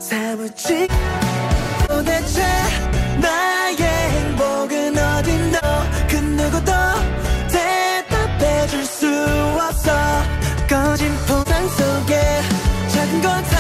사무직 도대체 나의 행복은 어딨노 그 누구도 대답해줄 수 없어 꺼진 포장 속에 작은 것